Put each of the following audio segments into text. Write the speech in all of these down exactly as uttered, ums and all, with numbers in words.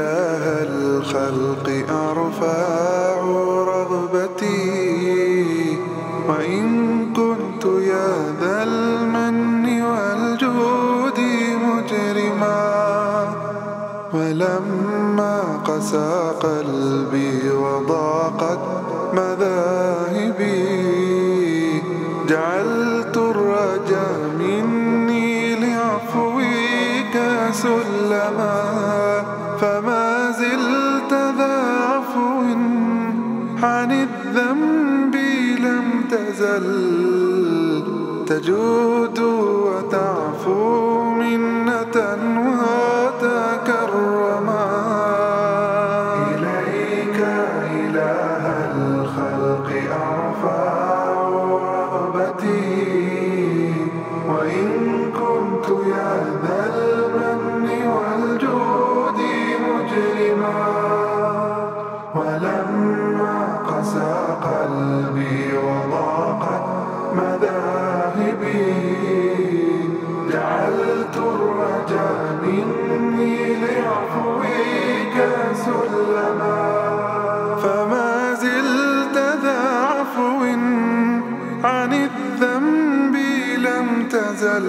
إله الخلق أرفع رغبتي، وإن كنت يا ذا المن والجود مجرما. ولما قسى قلبي وضاقت مذاهبي، جعلت الرجا مني لعفوك سلما. فما زلت ذا عفو عن الذنب لم تزل، تجود وتعفو منة وتكرما. إليك إله الخلق أرفع رغبتي، وإن كنت يا ذا المن والجود مجرما. ولما قسى قلبي وضاقت مذاهبي، جعلت الرجا مني لعفوك سلما. فما زلت ذا عفو عن الذنب لم تزل،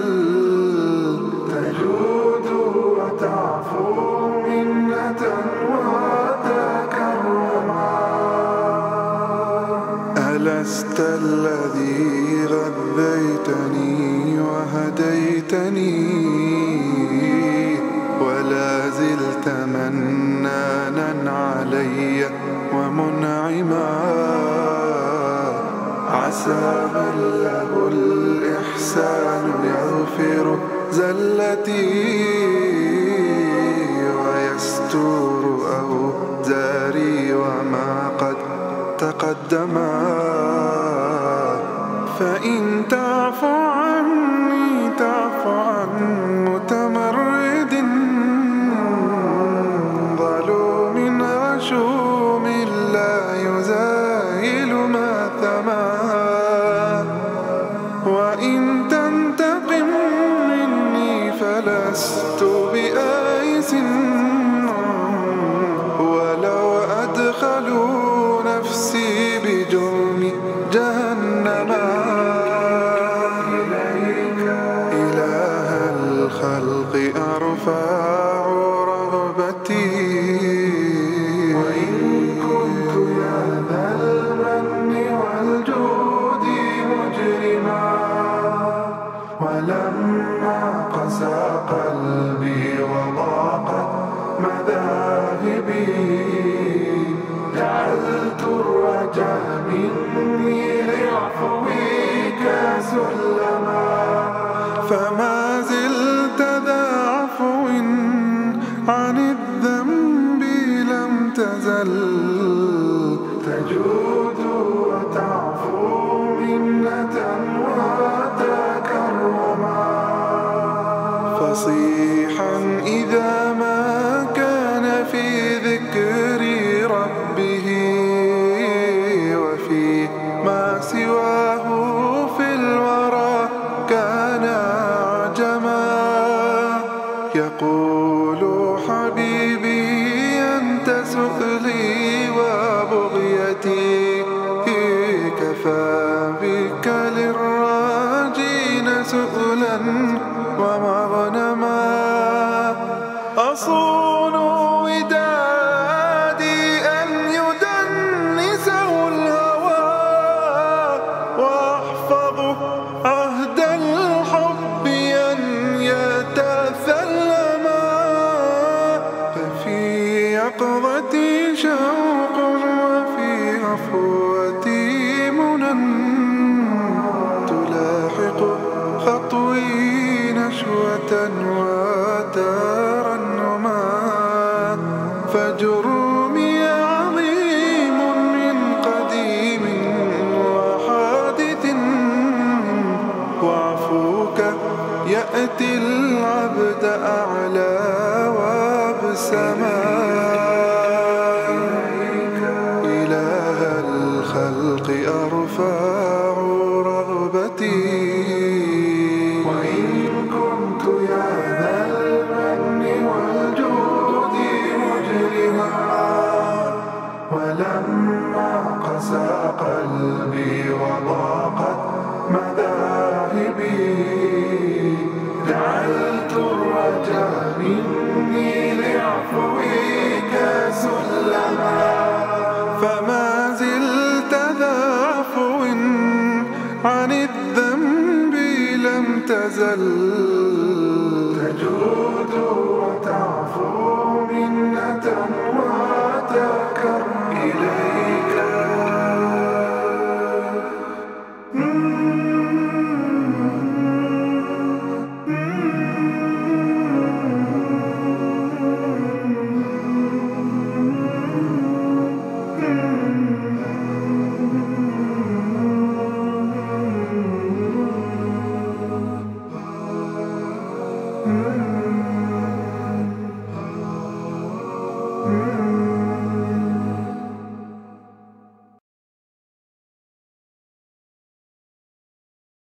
تجود وتعفو منة وتكرما. ألست الذي غذيتني وهديتني، ولا زلت منانا علي ومنعما. عسى من له الإحسان يغفر زلتي، ويستور أوزاري وما قد تقدما. فإن تعفو عني تعفو عن متمرد، ظلوم غشوم لا يزايل ماثما. وإن تنتقم مني فلست بآيس، ولو أدخلوا نفسي بجرم جهنما. إليك إله الخلق أرفع رغبتي، وإن كنت يا ذا المن والجود مجرما. ولما قسى قلبي وضاقت مذاهبي، جعلت الرجا مني لعفوك سلما. فما زلت ذا عفو عن الذنب لم تزل، تجود وتعفو منة وتكرما. فصيحا إذا ما كان في ذكر ربه، وفي ما سواه في الورى كان عجما. يقول حبيبي أنت سؤلي وبغيتي، كفى بك للراجين سؤلا ومغنما. أصون ودادي أن يدنسه الهوى، وأحفظ عهد الحب أن يتثلما. ففي يقظتي شوق وفي عفوتي منى، تلاحق خطوي نشوة وترنما. فجرمي عظيم من قديم وحادث، وعفوك يأتي العبد أعلى وابسما. إله الخلق أرفع رغبتي، وإن كنت يا ذا المن والجود مجرما. ولما قسى قلبي وضاقت مذاهبي جعلت الرجاء مني لعفوك سلما فما زلت ذا عفو عن الذنب لم تزل تجود وتعفو منة